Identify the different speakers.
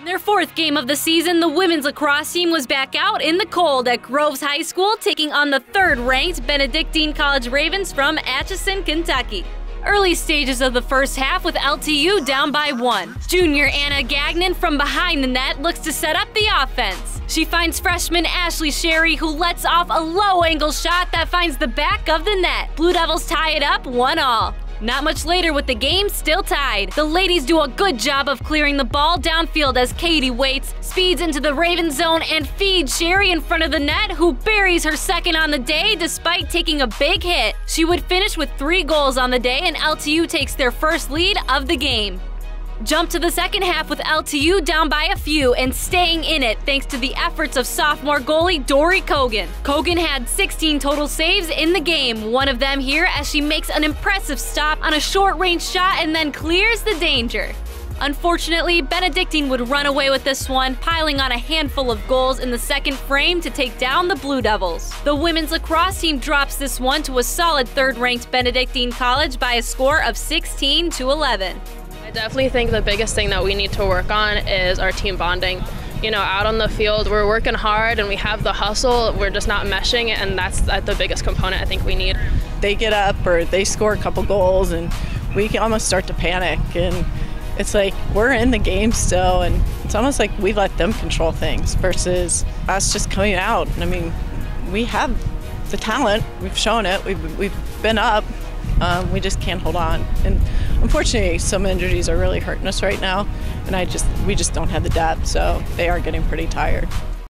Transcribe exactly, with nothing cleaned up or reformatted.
Speaker 1: In their fourth game of the season, the women's lacrosse team was back out in the cold at Groves High School, taking on the third-ranked Benedictine College Ravens from Atchison, Kentucky. Early stages of the first half with L T U down by one. Junior Anna Gagnon from behind the net looks to set up the offense. She finds freshman Ashley Sherry, who lets off a low-angle shot that finds the back of the net. Blue Devils tie it up one all. Not much later with the game still tied. The ladies do a good job of clearing the ball downfield as Katie Waits speeds into the Raven zone and feeds Sherry in front of the net, who buries her second on the day despite taking a big hit. She would finish with three goals on the day, and L T U takes their first lead of the game. Jump to the second half with L T U down by a few and staying in it thanks to the efforts of sophomore goalie Dory Kogan. Kogan had sixteen total saves in the game, one of them here as she makes an impressive stop on a short-range shot and then clears the danger. Unfortunately, Benedictine would run away with this one, piling on a handful of goals in the second frame to take down the Blue Devils. The women's lacrosse team drops this one to a solid third-ranked Benedictine College by a score of sixteen to eleven.
Speaker 2: I definitely think the biggest thing that we need to work on is our team bonding. You know, out on the field, we're working hard and we have the hustle, we're just not meshing, and that's the biggest component I think we need.
Speaker 3: They get up or they score a couple goals and we can almost start to panic, and it's like we're in the game still, and it's almost like we let them control things versus us just coming out. I mean, we have the talent, we've shown it, we've, we've been up. Um, we just can't hold on, and unfortunately some injuries are really hurting us right now, and I just we just don't have the depth, so they are getting pretty tired.